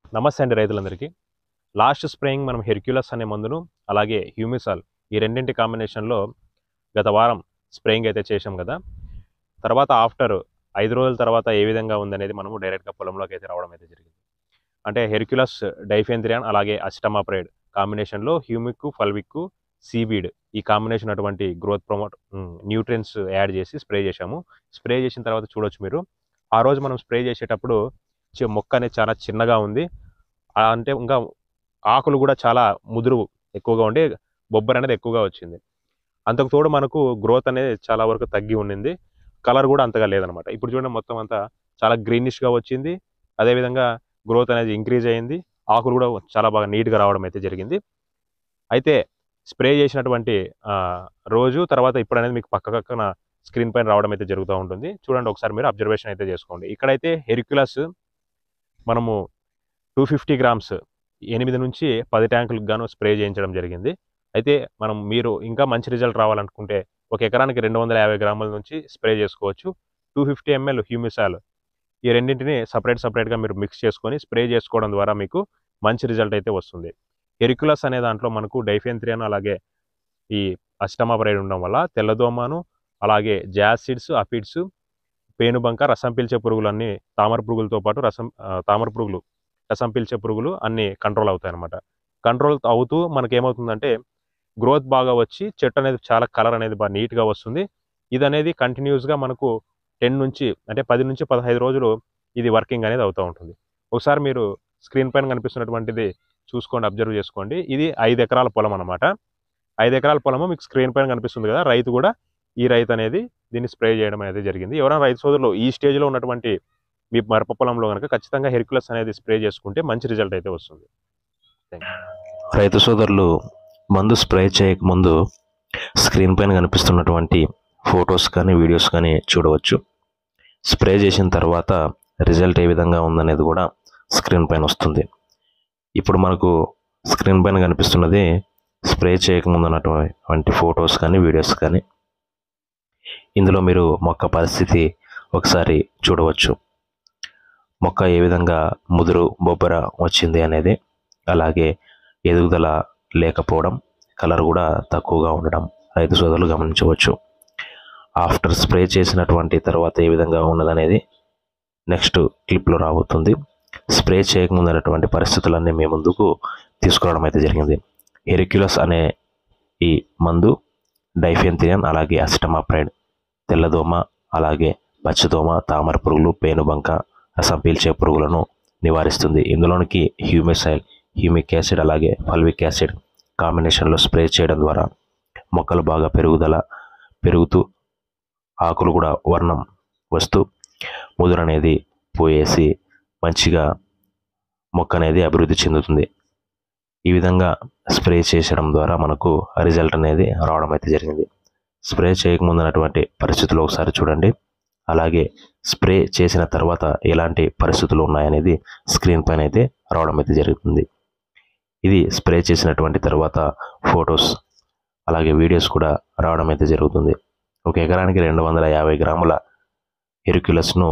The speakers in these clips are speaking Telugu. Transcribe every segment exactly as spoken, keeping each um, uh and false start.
నమస్తే అండి రైతులందరికీ. లాస్ట్ స్ప్రేయింగ్ మనం హెర్క్యులస్ అనే మందును అలాగే హ్యూమిసాల్ ఈ రెండింటి కాంబినేషన్లో గత వారం స్ప్రేయింగ్ అయితే చేశాం కదా. తర్వాత ఆఫ్టర్ ఐదు రోజుల తర్వాత ఏ విధంగా ఉందనేది మనము డైరెక్ట్గా పొలంలోకి అయితే రావడం అయితే జరిగింది. అంటే హెర్క్యులస్ డైఫెన్థ్రియాన్ అలాగే అసిటమాప్రైడ్ కాంబినేషన్లో హ్యూమిక్ ఫల్విక్ సీబీడ్ ఈ కాంబినేషన్ అటువంటి గ్రోత్ ప్రమోట్ న్యూట్రియన్స్ యాడ్ చేసి స్ప్రే చేశాము. స్ప్రే చేసిన తర్వాత చూడొచ్చు మీరు, ఆ రోజు మనం స్ప్రే చేసేటప్పుడు చి- మొక్క అనేది చాలా చిన్నగా ఉంది. ఆ అంటే ఇంకా ఆకులు కూడా చాలా ముదురు ఎక్కువగా ఉండి బొబ్బర్ అనేది ఎక్కువగా వచ్చింది. అంతకు తోడు మనకు గ్రోత్ అనేది చాలా వరకు తగ్గి ఉండింది. కలర్ కూడా అంతగా లేదనమాట. ఇప్పుడు చూడండి మొత్తం అంతా చాలా గ్రీనిష్గా వచ్చింది. అదేవిధంగా గ్రోత్ అనేది ఇంక్రీజ్ అయ్యింది. ఆకులు కూడా చాలా బాగా నీట్గా రావడం అయితే జరిగింది. అయితే స్ప్రే చేసినటువంటి ఆ, రోజు తర్వాత ఇప్పుడు అనేది మీకు పక్క పక్కన స్క్రీన్ పైన రావడం అయితే జరుగుతూ ఉంటుంది. చూడండి ఒకసారి మీరు అబ్జర్వేషన్ అయితే చేసుకోండి. ఇక్కడైతే హెర్క్యులస్ మనము టూ ఫిఫ్టీ గ్రామ్స్ ఎనిమిది నుంచి పది ట్యాంకులకు గాను స్ప్రే చేయించడం జరిగింది. అయితే మనం మీరు ఇంకా మంచి రిజల్ట్ రావాలనుకుంటే ఒక ఎకరానికి రెండు వందల యాభై గ్రాముల నుంచి స్ప్రే చేసుకోవచ్చు. టూ ఫిఫ్టీ ఎంఎల్ హ్యూమిసాల్ ఈ రెండింటిని సపరేట్ సపరేట్గా మీరు మిక్స్ చేసుకొని స్ప్రే చేసుకోవడం ద్వారా మీకు మంచి రిజల్ట్ అయితే వస్తుంది. హెర్క్యులస్ అనే దాంట్లో మనకు డైఫెన్థ్రియాన్ అలాగే ఈ అసిటమాప్రైడ్ ఉండడం వల్ల తెల్లదోమను అలాగే జాసిడ్స్ అఫిడ్స్ పేనుబంక రసం పీల్చే పురుగులన్నీ తామర పురుగులతో పాటు రసం ఆ, తామర పురుగులు రసం పీల్చే పురుగులు అన్నీ కంట్రోల్ అవుతాయి అన్నమాట. కంట్రోల్ అవుతూ మనకి ఏమవుతుందంటే గ్రోత్ బాగా వచ్చి చెట్టు అనేది చాలా కలర్ అనేది బాగా నీట్గా వస్తుంది. ఇది అనేది కంటిన్యూస్గా మనకు టెన్ నుంచి అంటే పది నుంచి పదహైదు రోజులు ఇది వర్కింగ్ అనేది అవుతూ ఉంటుంది. ఒకసారి మీరు స్క్రీన్ పైన కనిపిస్తున్నటువంటిది చూసుకోండి, అబ్జర్వ్ చేసుకోండి. ఇది ఐదు ఎకరాల పొలం అనమాట. ఐదు ఎకరాల పొలము మీకు స్క్రీన్ పైన కనిపిస్తుంది కదా. రైతు కూడా ఈ రైతు అనేది దీన్ని స్ప్రే చేయడం అనేది జరిగింది. ఎవరైనా రైతు సోదరులు ఈ స్టేజ్లో ఉన్నటువంటి మీ మిరప పొలంలో కనుక ఖచ్చితంగా హెర్క్యులస్ అనేది స్ప్రే చేసుకుంటే మంచి రిజల్ట్ అయితే వస్తుంది. రైతు సోదరులు మందు స్ప్రే చేయకముందు స్క్రీన్ పైన కనిపిస్తున్నటువంటి ఫొటోస్ కానీ వీడియోస్ కానీ చూడవచ్చు. స్ప్రే చేసిన తర్వాత రిజల్ట్ ఏ విధంగా ఉందనేది కూడా స్క్రీన్ పైన వస్తుంది. ఇప్పుడు మనకు స్క్రీన్ పైన కనిపిస్తున్నది స్ప్రే చేయకముందు ఉన్నటువంటి ఫొటోస్ కానీ వీడియోస్ కానీ. ఇందులో మీరు మొక్క పరిస్థితి ఒకసారి చూడవచ్చు. మొక్క ఏ విధంగా ముదురు బొబ్బర వచ్చింది అనేది, అలాగే ఎదుగుదల లేకపోవడం, కలర్ కూడా తక్కువగా ఉండడం రైతు సోదరులు గమనించవచ్చు. ఆఫ్టర్ స్ప్రే చేసినటువంటి తర్వాత ఏ విధంగా ఉన్నదనేది నెక్స్ట్ క్లిప్లో రాబోతుంది. స్ప్రే చేయకముందు ఉన్నటువంటి పరిస్థితులన్నీ మీ ముందుకు తీసుకురావడం అయితే జరిగింది. హెర్క్యులస్ అనే ఈ మందు డైఫెన్థ్రియాన్ అలాగే అసిటమాప్రైడ్ తెల్లదోమ అలాగే పచ్చదోమ తామర పురుగులు పేనుబంక రసం పీల్చే పురుగులను నివారిస్తుంది. ఇందులోనికి హ్యూమిసైల్ హ్యూమిక్ యాసిడ్ అలాగే ఫల్విక్ యాసిడ్ కాంబినేషన్లో స్ప్రే చేయడం ద్వారా మొక్కలు బాగా పెరుగుదల పెరుగుతూ ఆకులు కూడా వర్ణం వస్తూ ముదురు అనేది పోయేసి మంచిగా మొక్క అనేది అభివృద్ధి చెందుతుంది. ఈ విధంగా స్ప్రే చేసడం ద్వారా మనకు రిజల్ట్ అనేది రావడం అయితే జరిగింది. స్ప్రే చేయకముందున్నటువంటి పరిస్థితులు ఒకసారి చూడండి, అలాగే స్ప్రే చేసిన తర్వాత ఎలాంటి పరిస్థితులు ఉన్నాయనేది స్క్రీన్ పైన అయితే రావడం అయితే జరుగుతుంది. ఇది స్ప్రే చేసినటువంటి తర్వాత ఫొటోస్ అలాగే వీడియోస్ కూడా రావడం అయితే జరుగుతుంది. ఒక ఎకరానికి రెండు వందల యాభై గ్రాముల హెర్క్యులస్ను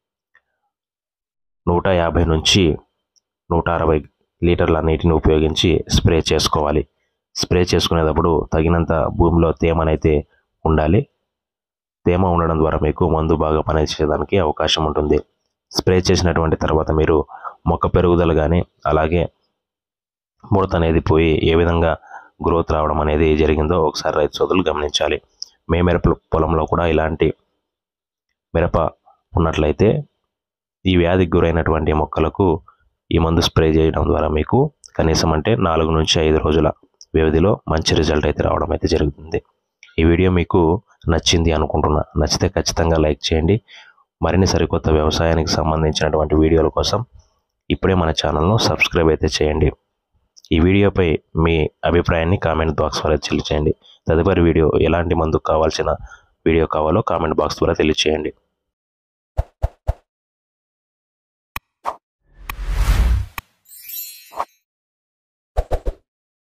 నూట యాభై నుంచి నూట అరవై లీటర్ల నీటిని ఉపయోగించి స్ప్రే చేసుకోవాలి. స్ప్రే చేసుకునేటప్పుడు తగినంత భూమిలో తేమనైతే ఉండాలి. తేమ ఉండడం ద్వారా మీకు మందు బాగా పనిచేయడానికి అవకాశం ఉంటుంది. స్ప్రే చేసినటువంటి తర్వాత మీరు మొక్క పెరుగుదల కానీ అలాగే ముడత అనేది పోయి ఏ విధంగా గ్రోత్ రావడం అనేది జరిగిందో ఒకసారి రైతు సోదరులు గమనించాలి. మే మిరప పొలంలో కూడా ఇలాంటి మిరప ఉన్నట్లయితే ఈ వ్యాధికి గురైనటువంటి మొక్కలకు ఈ మందు స్ప్రే చేయడం ద్వారా మీకు కనీసం అంటే నాలుగు నుంచి ఐదు రోజుల వ్యవధిలో మంచి రిజల్ట్ అయితే రావడం అయితే జరుగుతుంది. ఈ వీడియో మీకు నచ్చింది అనుకుంటున్నా. నచ్చితే ఖచ్చితంగా లైక్ చేయండి. మరిన్ని సరికొత్త వ్యవసాయానికి సంబంధించినటువంటి వీడియోల కోసం ఇప్పుడే మన ఛానల్ను సబ్స్క్రైబ్ అయితే చేయండి. ఈ వీడియోపై మీ అభిప్రాయాన్ని కామెంట్ బాక్స్ ద్వారా తెలియచేయండి. తదుపరి వీడియో ఎలాంటి మందుకు కావాల్సిన వీడియో కావాలో కామెంట్ బాక్స్ ద్వారా తెలియచేయండి.